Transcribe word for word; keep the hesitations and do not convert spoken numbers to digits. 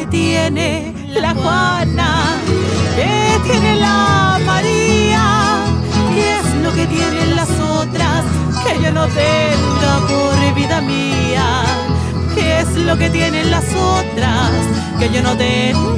tiene la Juana? ¿Qué tiene la María? ¿Qué es lo que tienen las otras que yo no tenga por vida mía? ¿Qué es lo que tienen las otras que yo no tenga